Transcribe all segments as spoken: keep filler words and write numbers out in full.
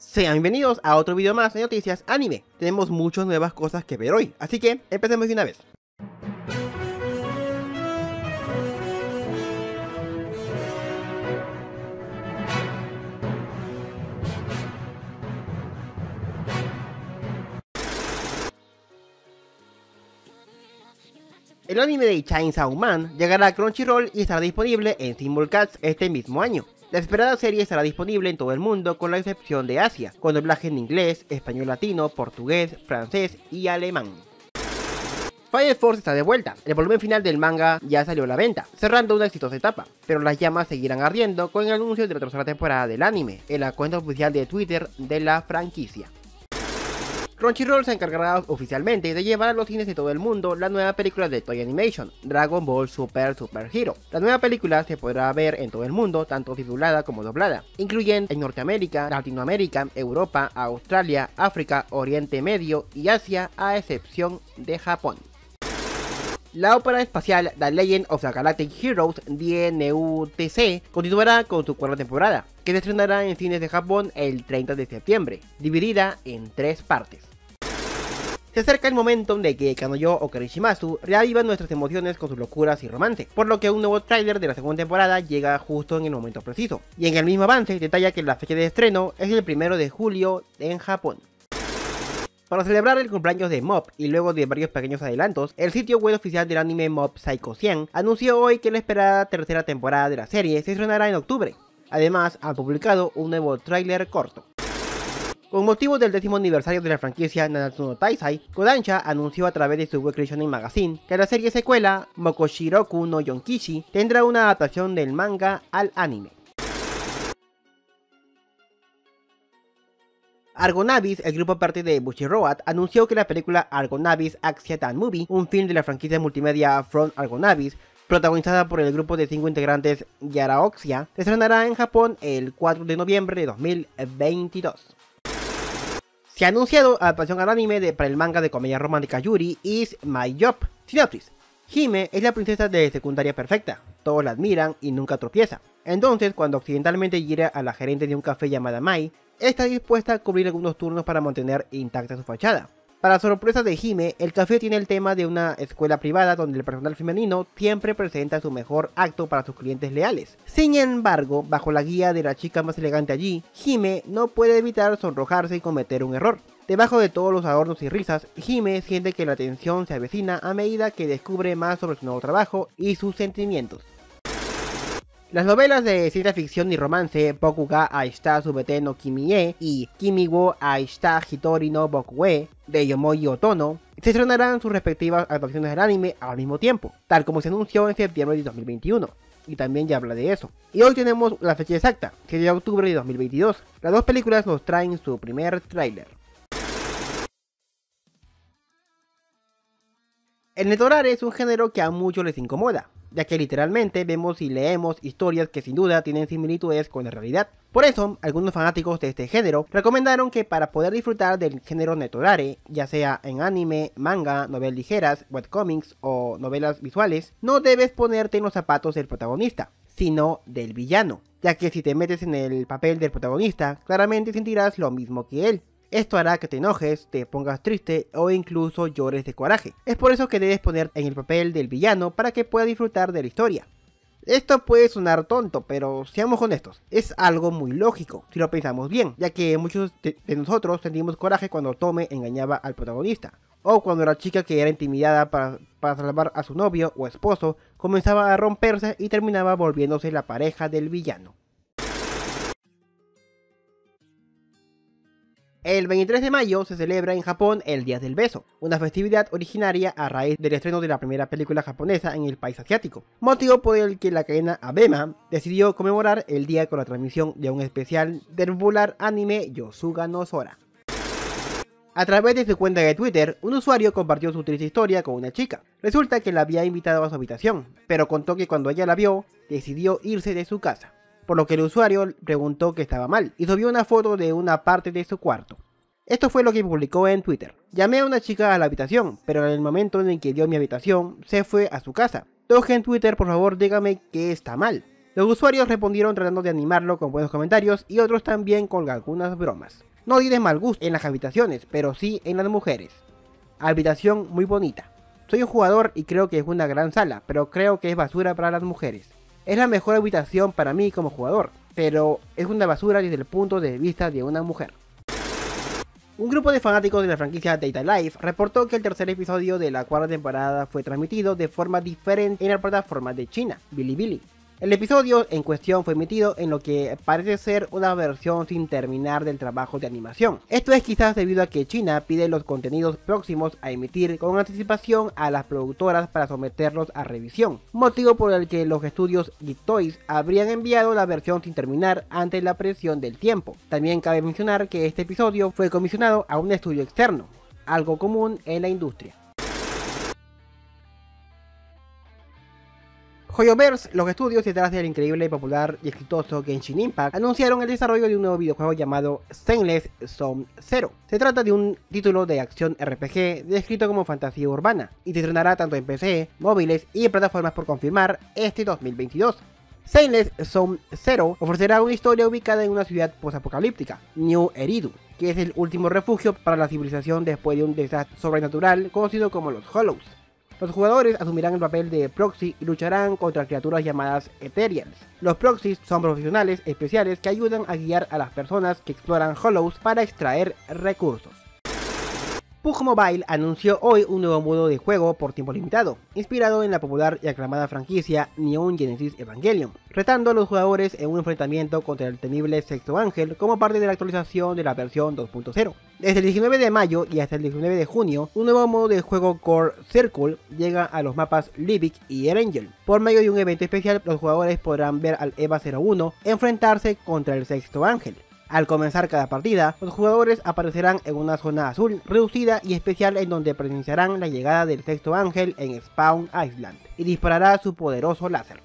Sean bienvenidos a otro video más de noticias anime. Tenemos muchas nuevas cosas que ver hoy, así que empecemos de una vez. El anime de Chainsaw Man llegará a Crunchyroll y estará disponible en Simulcast este mismo año. La esperada serie estará disponible en todo el mundo con la excepción de Asia, con doblaje en inglés, español latino, portugués, francés y alemán. Fire Force está de vuelta, el volumen final del manga ya salió a la venta, cerrando una exitosa etapa, pero las llamas seguirán ardiendo con el anuncio de la tercera temporada del anime, en la cuenta oficial de Twitter de la franquicia. Crunchyroll se encargará oficialmente de llevar a los cines de todo el mundo la nueva película de Toei Animation, Dragon Ball Super Super Hero. La nueva película se podrá ver en todo el mundo, tanto titulada como doblada, incluyendo en Norteamérica, Latinoamérica, Europa, Australia, África, Oriente Medio y Asia, a excepción de Japón. La ópera espacial The Legend of the Galactic Heroes D N U T C continuará con su cuarta temporada, que se estrenará en cines de Japón el treinta de septiembre, dividida en tres partes. Se acerca el momento de que Kanoyo Okarishimasu reaviva nuestras emociones con sus locuras y romance, por lo que un nuevo tráiler de la segunda temporada llega justo en el momento preciso, y en el mismo avance detalla que la fecha de estreno es el primero de julio en Japón. Para celebrar el cumpleaños de Mob y luego de varios pequeños adelantos, el sitio web oficial del anime Mob Psycho cien anunció hoy que la esperada tercera temporada de la serie se estrenará en octubre. Además, han publicado un nuevo tráiler corto. Con motivo del décimo aniversario de la franquicia Nanatsu no Taizai, Kodansha anunció a través de su Weekly Shonen Magazine que la serie secuela Mokoshiroku no Yonkishi tendrá una adaptación del manga al anime. Argonavis, el grupo parte de Bushiroad, anunció que la película Argonavis Action Movie, un film de la franquicia multimedia From Argonavis, protagonizada por el grupo de cinco integrantes Yaraoxia, se estrenará en Japón el cuatro de noviembre de dos mil veintidós. Se ha anunciado adaptación al anime de, para el manga de comedia romántica Yuri Is My Job. Sinopsis: Hime es la princesa de secundaria perfecta, todos la admiran y nunca tropieza. Entonces, cuando accidentalmente hiere a la gerente de un café llamada Mai, está dispuesta a cubrir algunos turnos para mantener intacta su fachada. Para sorpresa de Hime, el café tiene el tema de una escuela privada donde el personal femenino siempre presenta su mejor acto para sus clientes leales. Sin embargo, bajo la guía de la chica más elegante allí, Hime no puede evitar sonrojarse y cometer un error. Debajo de todos los adornos y risas, Hime siente que la tensión se avecina a medida que descubre más sobre su nuevo trabajo y sus sentimientos. Las novelas de ciencia ficción y romance Boku ga Aishita Subete no Kimi-e y Kimi wo Aishita Hitori no Boku-e de Yomoi Otono se estrenarán sus respectivas adaptaciones del anime al mismo tiempo, tal como se anunció en septiembre de dos mil veintiuno, y también ya habla de eso. Y hoy tenemos la fecha exacta, siete de octubre de dos mil veintidós. Las dos películas nos traen su primer tráiler. El netorare es un género que a muchos les incomoda, ya que literalmente vemos y leemos historias que sin duda tienen similitudes con la realidad. Por eso, algunos fanáticos de este género recomendaron que para poder disfrutar del género netorare, ya sea en anime, manga, novelas ligeras, webcomics o novelas visuales, no debes ponerte en los zapatos del protagonista, sino del villano, ya que si te metes en el papel del protagonista, claramente sentirás lo mismo que él. Esto hará que te enojes, te pongas triste o incluso llores de coraje. Es por eso que debes ponerte en el papel del villano para que puedas disfrutar de la historia. Esto puede sonar tonto, pero seamos honestos, es algo muy lógico si lo pensamos bien, ya que muchos de, de nosotros sentimos coraje cuando Tome engañaba al protagonista, o cuando la chica que era intimidada para, para salvar a su novio o esposo comenzaba a romperse y terminaba volviéndose la pareja del villano. El veintitrés de mayo se celebra en Japón el Día del Beso, una festividad originaria a raíz del estreno de la primera película japonesa en el país asiático, motivo por el que la cadena ABEMA decidió conmemorar el día con la transmisión de un especial del popular anime Yosuga no Sora. A través de su cuenta de Twitter, un usuario compartió su triste historia con una chica. Resulta que la había invitado a su habitación, pero contó que cuando ella la vio, decidió irse de su casa, por lo que el usuario preguntó que estaba mal y subió una foto de una parte de su cuarto. Esto fue lo que publicó en Twitter. Llamé a una chica a la habitación, pero en el momento en el que dio mi habitación, se fue a su casa. Toque en Twitter, por favor, dígame que está mal. Los usuarios respondieron tratando de animarlo con buenos comentarios y otros también con algunas bromas. No tienes mal gusto en las habitaciones, pero sí en las mujeres. Habitación muy bonita. Soy un jugador y creo que es una gran sala, pero creo que es basura para las mujeres. Es la mejor habitación para mí como jugador, pero es una basura desde el punto de vista de una mujer. Un grupo de fanáticos de la franquicia Date A Live reportó que el tercer episodio de la cuarta temporada fue transmitido de forma diferente en la plataforma de China, Bilibili. El episodio en cuestión fue emitido en lo que parece ser una versión sin terminar del trabajo de animación. Esto es quizás debido a que China pide los contenidos próximos a emitir con anticipación a las productoras para someterlos a revisión, motivo por el que los estudios Geek Toys habrían enviado la versión sin terminar ante la presión del tiempo. También cabe mencionar que este episodio fue comisionado a un estudio externo, algo común en la industria. Hoyoverse, los estudios detrás del increíble, popular y exitoso Genshin Impact, anunciaron el desarrollo de un nuevo videojuego llamado Zenless Zone Zero. Se trata de un título de acción R P G descrito como fantasía urbana, y se estrenará tanto en P C, móviles y plataformas por confirmar este dos mil veintidós. Zenless Zone Zero ofrecerá una historia ubicada en una ciudad posapocalíptica, New Eridu, que es el último refugio para la civilización después de un desastre sobrenatural conocido como los Hollows. Los jugadores asumirán el papel de proxy y lucharán contra criaturas llamadas Ethereals. Los proxies son profesionales especiales que ayudan a guiar a las personas que exploran Hollows para extraer recursos. P U B G Mobile anunció hoy un nuevo modo de juego por tiempo limitado, inspirado en la popular y aclamada franquicia Neon Genesis Evangelion, retando a los jugadores en un enfrentamiento contra el temible Sexto Ángel como parte de la actualización de la versión dos punto cero. Desde el diecinueve de mayo y hasta el diecinueve de junio, un nuevo modo de juego Core Circle llega a los mapas Livic y Erangel. Por medio de un evento especial, los jugadores podrán ver al EVA cero uno enfrentarse contra el Sexto Ángel. Al comenzar cada partida, los jugadores aparecerán en una zona azul reducida y especial en donde presenciarán la llegada del Sexto Ángel en Spawn Island y disparará su poderoso láser.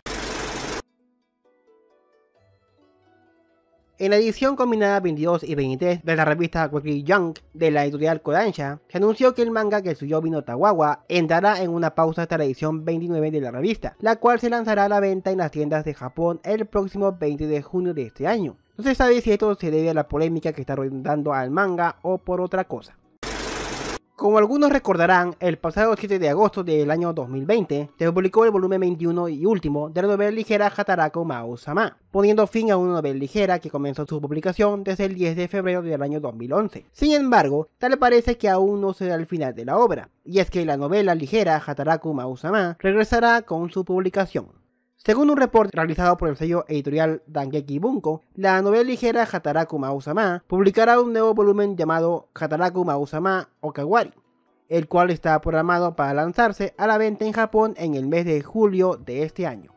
En la edición combinada veintidós y veintitrés de la revista Weekly Jump de la editorial Kodansha, se anunció que el manga Getsuyobi no Tawawa entrará en una pausa hasta la edición veintinueve de la revista, la cual se lanzará a la venta en las tiendas de Japón el próximo veinte de junio de este año. No se sabe si esto se debe a la polémica que está rondando al manga o por otra cosa. Como algunos recordarán, el pasado siete de agosto del año dos mil veinte se publicó el volumen veintiuno y último de la novela ligera Hataraku Mao-sama, poniendo fin a una novela ligera que comenzó su publicación desde el diez de febrero del año dos mil once. Sin embargo, tal parece que aún no será el final de la obra, y es que la novela ligera Hataraku Mao-sama regresará con su publicación. Según un reporte realizado por el sello editorial Dengeki Bunko, la novela ligera Hataraku Mao-sama publicará un nuevo volumen llamado Hataraku Mao-sama Okawari, el cual está programado para lanzarse a la venta en Japón en el mes de julio de este año.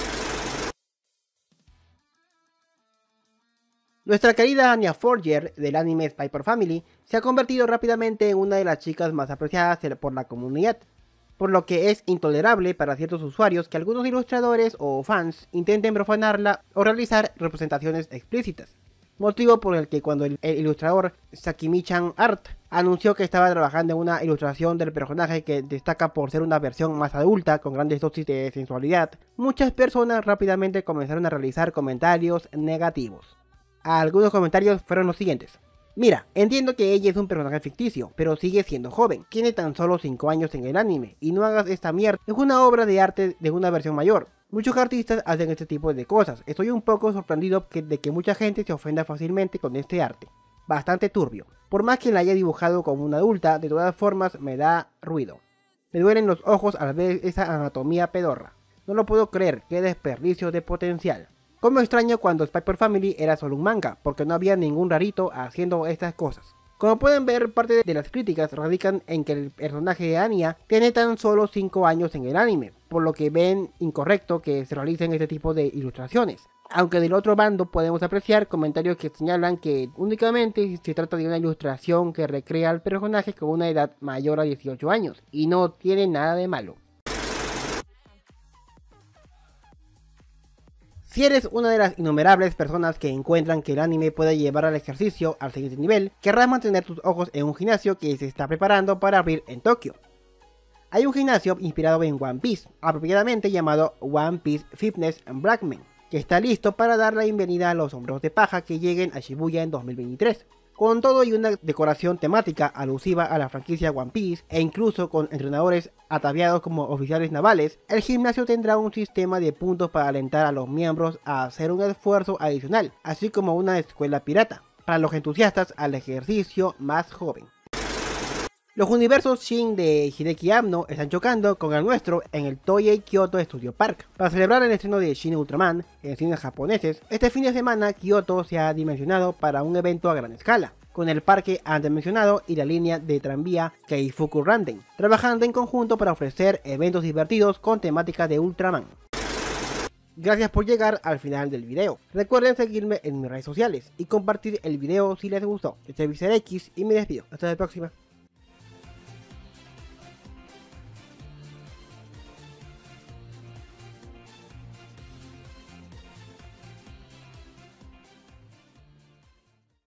Nuestra querida Anya Forger del anime Spy X Family se ha convertido rápidamente en una de las chicas más apreciadas por la comunidad, por lo que es intolerable para ciertos usuarios que algunos ilustradores o fans intenten profanarla o realizar representaciones explícitas, motivo por el que cuando el, el ilustrador Sakimi-chan Art anunció que estaba trabajando en una ilustración del personaje que destaca por ser una versión más adulta con grandes dosis de sensualidad, muchas personas rápidamente comenzaron a realizar comentarios negativos. Algunos comentarios fueron los siguientes: mira, entiendo que ella es un personaje ficticio, pero sigue siendo joven, tiene tan solo cinco años en el anime, y no hagas esta mierda, es una obra de arte de una versión mayor. Muchos artistas hacen este tipo de cosas, estoy un poco sorprendido que, de que mucha gente se ofenda fácilmente con este arte. Bastante turbio. Por más que la haya dibujado como una adulta, de todas formas me da ruido. Me duelen los ojos al ver esa anatomía pedorra. No lo puedo creer, qué desperdicio de potencial. Como extraño cuando Spy X Family era solo un manga, porque no había ningún rarito haciendo estas cosas. Como pueden ver, parte de las críticas radican en que el personaje de Anya tiene tan solo cinco años en el anime, por lo que ven incorrecto que se realicen este tipo de ilustraciones. Aunque del otro bando podemos apreciar comentarios que señalan que únicamente se trata de una ilustración que recrea al personaje con una edad mayor a dieciocho años, y no tiene nada de malo. Si eres una de las innumerables personas que encuentran que el anime puede llevar al ejercicio al siguiente nivel, querrás mantener tus ojos en un gimnasio que se está preparando para abrir en Tokio. Hay un gimnasio inspirado en One Piece, apropiadamente llamado One Piece Fitness Blackman, que está listo para dar la bienvenida a los hombros de paja que lleguen a Shibuya en dos mil veintitrés. Con todo y una decoración temática alusiva a la franquicia One Piece e incluso con entrenadores ataviados como oficiales navales, el gimnasio tendrá un sistema de puntos para alentar a los miembros a hacer un esfuerzo adicional, así como una escuela pirata, para los entusiastas al ejercicio más joven. Los universos Shin de Hideki Anno están chocando con el nuestro en el Toei Kyoto Studio Park. Para celebrar el estreno de Shin Ultraman en cines japoneses, este fin de semana Kyoto se ha dimensionado para un evento a gran escala, con el parque antes mencionado y la línea de tranvía Keifuku Randen, trabajando en conjunto para ofrecer eventos divertidos con temática de Ultraman. Gracias por llegar al final del video. Recuerden seguirme en mis redes sociales y compartir el video si les gustó. Yo soy VicerX y me despido. Hasta la próxima.